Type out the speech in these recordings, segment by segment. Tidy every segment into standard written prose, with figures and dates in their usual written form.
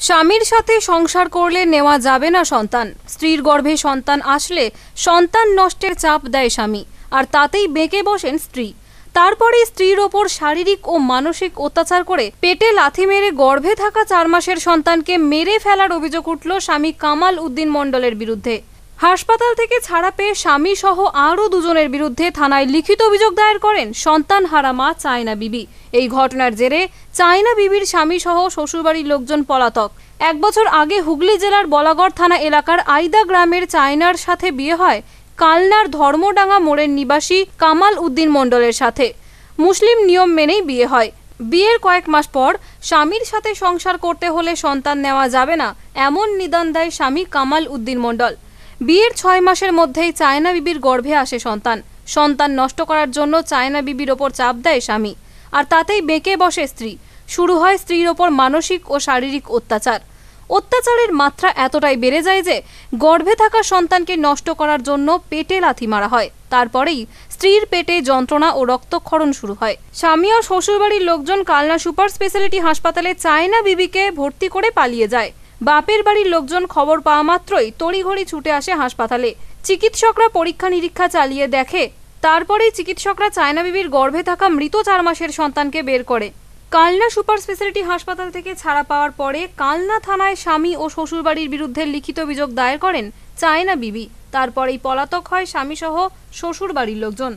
স্বামীর সাথে সংসার করলে নেওয়া যাবে না সন্তান। স্ত্রীর গর্ভে সন্তান আসলে সন্তান নষ্টের চাপ দেয় স্বামী, আর তাতেই বেঁকে বসেন স্ত্রী। তারপরে স্ত্রীর ওপর শারীরিক ও মানসিক অত্যাচার করে পেটে লাথি মেরে গর্ভে থাকা 4 মাসের সন্তানকে মেরে ফেলার অভিযোগ উঠল স্বামী কামাল উদ্দিন মণ্ডলের বিরুদ্ধে। হাসপাতাল থেকে ছাড়া পেয়ে স্বামী সহ আরও 2 জনের বিরুদ্ধে থানায় লিখিত অভিযোগ দায়ের করেন সন্তানহারা মা চায়না বিবি। এই ঘটনার জেরে চায়না বিবির স্বামী সহ শ্বশুরবাড়ির লোকজন পলাতক। 1 বছর আগে হুগলি জেলার বলাগড় থানা এলাকার আইদা গ্রামের চায়নার সাথে বিয়ে হয় কালনার ধর্মডাঙ্গা মোড়ের নিবাসী কামাল উদ্দিন মণ্ডলের সাথে। মুসলিম নিয়ম মেনেই বিয়ে হয়। বিয়ের কয়েক মাস পর স্বামীর সাথে সংসার করতে হলে সন্তান নেওয়া যাবে না, এমন নিদান দেয় স্বামী কামাল উদ্দিন মণ্ডল। বিয়ের 6 মাসের মধ্যেই চায়না বিবির গর্ভে আসে সন্তান। সন্তান নষ্ট করার জন্য চায়না বিবির ওপর চাপ দেয় স্বামী, আর তাতেই বেঁকে বসে স্ত্রী। শুরু হয় স্ত্রীর ওপর মানসিক ও শারীরিক অত্যাচার। অত্যাচারের মাত্রা এতটাই বেড়ে যায় যে গর্ভে থাকা সন্তানকে নষ্ট করার জন্য পেটে লাথি মারা হয়। তারপরেই স্ত্রীর পেটে যন্ত্রণা ও রক্তক্ষরণ শুরু হয়। স্বামী ও শ্বশুরবাড়ির লোকজন কালনা সুপার স্পেশালিটি হাসপাতালে চায়না বিবিকে ভর্তি করে পালিয়ে যায়। বাপের বাড়ির লোকজন খবর পাওয়া মাত্রই তড়িঘড়ি ছুটে আসে হাসপাতালে। চিকিৎসকরা পরীক্ষা নিরীক্ষা চালিয়ে দেখে, তারপরেই চিকিৎসকরা চায়না বিবির গর্ভে থাকা মৃত 4 মাসের সন্তানকে বের করে। কালনা সুপার স্পেশালিটি হাসপাতাল থেকে ছাড়া পাওয়ার পরে কালনা থানায় স্বামী ও শ্বশুরবাড়ির বিরুদ্ধে লিখিত অভিযোগ দায়ের করেন চায়না বিবি। তারপরেই পলাতক হয় স্বামী সহ শ্বশুরবাড়ির লোকজন।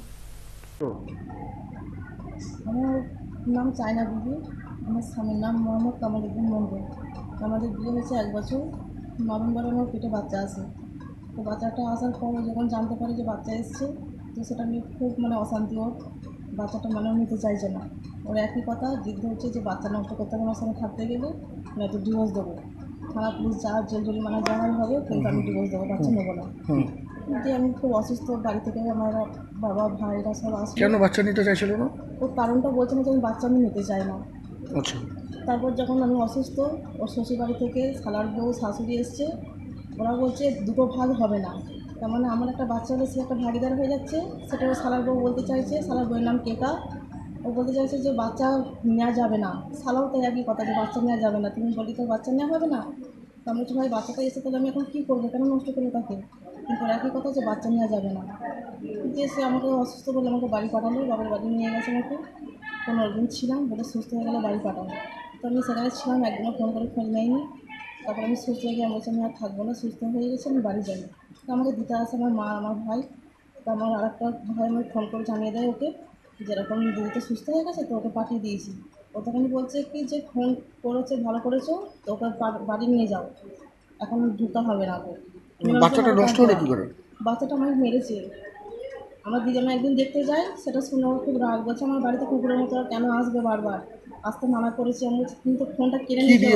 আমার নাম চায়না বিবি, আমার স্বামীর নাম মোহাম্মদ কামাল উদ্দিন মণ্ডল। আমাদের বিয়ে হয়েছে 1 বছর। নভেম্বরে আমার পেটে বাচ্চা আসে। তো বাচ্চাটা আসার পর যখন জানতে পারে যে বাচ্চা এসছে, তো সেটা নিয়ে খুব অশান্তি। ওর বাচ্চাটা নিতে চাইছে না। ওর একই কথা, জিদ হচ্ছে যে বাচ্চা নষ্ট করতে হবে, আমার সঙ্গে থাকতে গেলে নয়তো ডিভোর্স দেবো। থানা পুলিশ যা জেল জরিমানা যাওয়াই হবে, কিন্তু আমি ডিভোর্স দেবো, বাচ্চা নেবো না। কিন্তু আমি খুব অসুস্থ, বাড়ি থেকে আমার বাবা ভাইরা সব আসে। কেন বাচ্চা নিতে চাইছিল না? ওর কারণটা বলছে না যে আমি বাচ্চা নিতে চাই না। আচ্ছা। তারপর যখন আমি অসুস্থ, ওর শ্বশুরবাড়ি থেকে শালার বউ শাশুড়ি এসছে। ওরা বলছে 2 ভাগ হবে না, তার মানে আমার একটা বাচ্চা হলে সে একটা ভাগিদার হয়ে যাচ্ছে। সেটা ও শালার বউ বলতে চাইছে। শালার বউয়ের নাম কেকা। ও বলতে চাইছে যে বাচ্চা নেওয়া যাবে না। শালাও তো একই কথা, যে বাচ্চা নেওয়া যাবে না, তুমি বলি তো বাচ্চা নেওয়া হবে না। তো আমি বলছি ভাই বাচ্চাটা এসে তাহলে আমি এখন কী করবো, কেন নষ্ট করবো তাকে? কিন্তু একই কথা যে বাচ্চা নেওয়া যাবে না। যে সে আমাকে অসুস্থ বলে আমাকে বাড়ি পাঠালো, বাবার বাড়ি নিয়ে গেছে আমাকে। 15 দিন ছিলাম, বলে সুস্থ হয়ে গেলে বাড়ি পাঠানো। তো আমি সেখানে ছিলাম, একদিনও ফোন করে খোঁজ নেয়নি। তারপরে আমি সুস্থ হয়ে গিয়ে আমি বলছি আমি আর থাকবো না, সুস্থ হয়ে গেছি, আমি বাড়ি যাই। তো আমাকে দিতে আসে আমার মা, আমার ভাই। তো আমার আরেকটা ভাই আমাকে ফোন করে জানিয়ে দেয় ওকে, যেরকম দিদি তো সুস্থ হয়ে গেছে, তো ওকে পাঠিয়ে দিয়েছি। ও তখন বলছে কি যে ফোন করেছে, ভালো করেছো, তো ওকে বাড়ি নিয়ে যাও, এখন ঢুকতে হবে না ওকে। বাচ্চাটা নষ্ট হলো কী করে? বাচ্চাটা আমাকে মেরেছে। আমার দিদিমা একদিন দেখতে যায়, সেটা শুনে আমার খুব রাগ। বলছে আমার বাড়িতে কুকুরের মতো কেন আসবে বারবার, আসতে মানা করেছি আমি। কিন্তু ফোনটা কেড়ে নিয়ে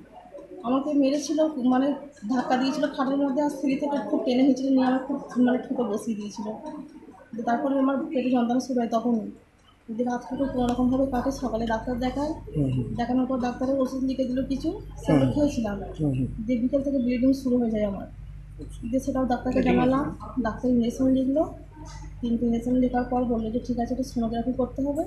আমাকে মেরেছিল, ধাক্কা দিয়েছিল খাটের মধ্যে, আর সিঁড়ি থেকে খুব টেনে নিয়েছিল, নিয়ে আমার খুব ঠুকে বসিয়ে দিয়েছিল। তারপরে আমার পেটে যন্ত্রণা শুরু হয়। তখন যদি রাতটুকু কোনোরকমভাবে কাটে, সকালে ডাক্তার দেখায়। দেখানোর পর ডাক্তারের ওষুধ লিখে দিল কিছু, সেগুলো খেয়েছিলাম। যে বিকেল থেকে ব্লিডিং শুরু হয়ে যায় আমার। দিয়ে সেটাও ডাক্তারকে জানালাম, ডাক্তার ইঞ্জেকশন লিখলো। 3 ইঞ্জেকশন লেখার পর বললো যে ঠিক আছে, এটা সোনোগ্রাফি করতে হবে,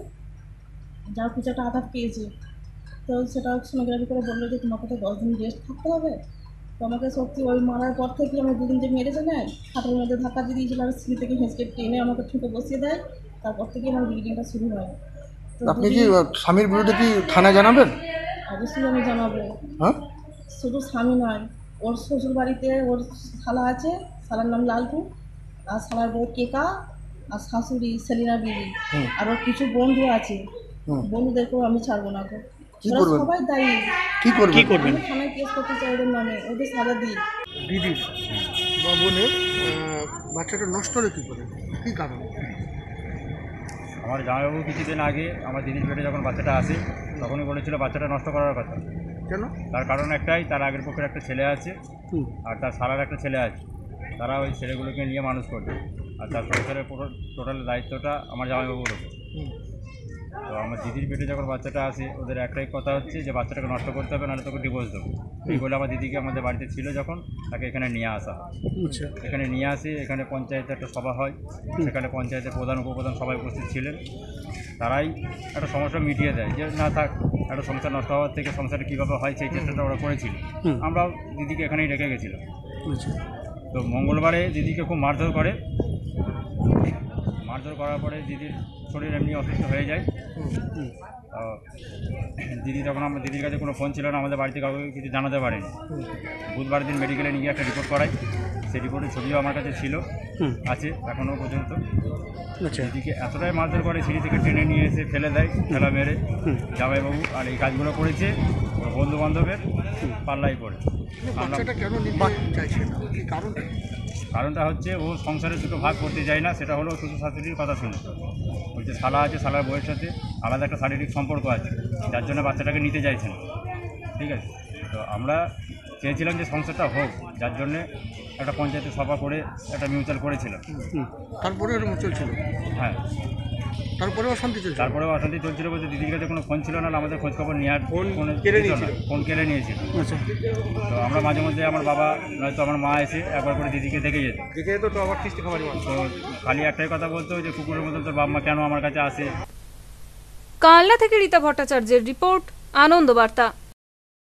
যার কিছু একটা আঘাত পেয়েছে। তো সেটা সোনোগ্রাফি করে বললো যে তোমাকে তো 10 দিন রেস্ট থাকতে হবে। তো আমাকে সত্যি ওই মারার পর থেকে আমার 2 দিন যে মেরেছে নেয়, খাটের মধ্যে ধাক্কা দিয়ে দিয়েছিল, আর সিঁড়ি থেকে হেঁচকে টেনে আমাকে ঠুকে বসিয়ে দেয়। তারপর থেকে আমার ব্লিডিংটা শুরু হয়। তো আপনি কি স্বামীর বিরুদ্ধে কি থানায় জানাবেন? অবশ্যই আমি জানাবো। হ্যাঁ, শুধু স্বামী নয়, ওর শ্বশুর বাড়িতে ওর শালা আছে, শালার নাম লালটু, আর শালার বউ কেকা, আর শাশুড়ি সেলিনা বিবি, আর ওর কিছু বন্ধু আছে। বন্ধুদেরকেও আমি ছাড়বো না গো। ওরা সবাই দায়ী। কি করবেন? আমি থানায় কেস করতে চাই ওদের নামে, ওদের সাজা দিই। দিদির বা বোনের বাচ্চাটা নষ্ট হলো কী করে, কী কারণ? আমার জামাইবাবু কিছুদিন আগে আমার দিদির পেটে যখন বাচ্চাটা আসে, তখনই বলেছিল বাচ্চাটা নষ্ট করার কথা। কেন? তার কারণ একটাই, তার আগের পক্ষের একটা ছেলে আছে, আর তার শালার একটা ছেলে আছে। তারা ওই ছেলেগুলোকে নিয়ে মানুষ করবে, আর তার সংসারের পুরো টোটাল দায়িত্বটা আমার জামাইবাবুর ওপর। তো আমার দিদির পেটে যখন বাচ্চাটা আসে, ওদের একটাই কথা হচ্ছে যে বাচ্চাটাকে নষ্ট করতে হবে, নাহলে তোকে ডিভোর্স দেবো। এই বলে আমার দিদিকে আমাদের বাড়িতে ছিল যখন, তাকে এখানে নিয়ে আসা হয়। এখানে নিয়ে আসি, এখানে পঞ্চায়েতে একটা সভা হয়, সেখানে পঞ্চায়েতের প্রধান উপপ্রধান সবাই উপস্থিত ছিলেন। তারাই একটা সমস্যা মিটিয়ে দেয় যে না থাক, একটা সংসার নষ্ট হওয়ার থেকে সংসারে কীভাবে হয় সেই চেষ্টাটা ওরা করেছিল। আমরাও দিদিকে এখানেই রেখে গেছিলাম। তো মঙ্গলবারে দিদিকে খুব মারধর করে, মারধর করার পরে দিদির শরীর এমনি অসুস্থ হয়ে যায়। দিদি তখন আমার দিদির কাছে কোনো ফোন ছিল না, আমাদের বাড়িতে কাউকে কিছু জানাতে পারেনি। বুধবার দিন মেডিকেলে নিয়ে একটা রিপোর্ট করাই, সেই রিপোর্টের ছবিও আমার কাছে ছিল, আছে এখনও পর্যন্ত। দিদিকে এতটাই মারধর করে, সিঁড়ি থেকে টেনে নিয়ে এসে ফেলে দেয়, ফেলা মেরে জামাইবাবু। আর এই কাজগুলো করেছে ওর বন্ধু বান্ধবের পাল্লাই পড়ে। বাচ্চাটা কেন নিতে চাইছে না, কি কারণটা? কারণটা হচ্ছে ও সংসারে দুটো ভাগ করতে যায় না, সেটা হলো শ্বশুর শাশুড়ির কথা শুনে। ওই যে শালা আছে, শালার বউয়ের সাথে আলাদা একটা শারীরিক সম্পর্ক আছে, যার জন্য বাচ্চাটাকে নিতে চাইছে না। ঠিক আছে, তো আমরা চেয়েছিলাম যে সংসারটা হোক, যার জন্যে একটা পঞ্চায়েতে সভা করে একটা মিউচুয়াল করেছিলাম। তারপরে এরকম চলছিল? হ্যাঁ, তারপরেও অশান্তি চলছে? তারপরেও অশান্তি চলছিল বলতে দিদির কাছে কোনো ফোন ছিল না, আমাদের খোঁজ খবর নেওয়ার ফোন কেড়ে নিয়েছিল। তো আমরা মাঝে মধ্যে আমার বাবা নয়তো আমার মা এসে একবার করে দিদিকে দেখে যেত, তো আবার কিস্তি খাবার। তো খালি একটাই কথা বলতো যে কুকুরের মতো তোর বাবা মা কেন আমার কাছে আসে। কালনা থেকে রীতা ভট্টাচার্যের রিপোর্ট, আনন্দ বার্তা।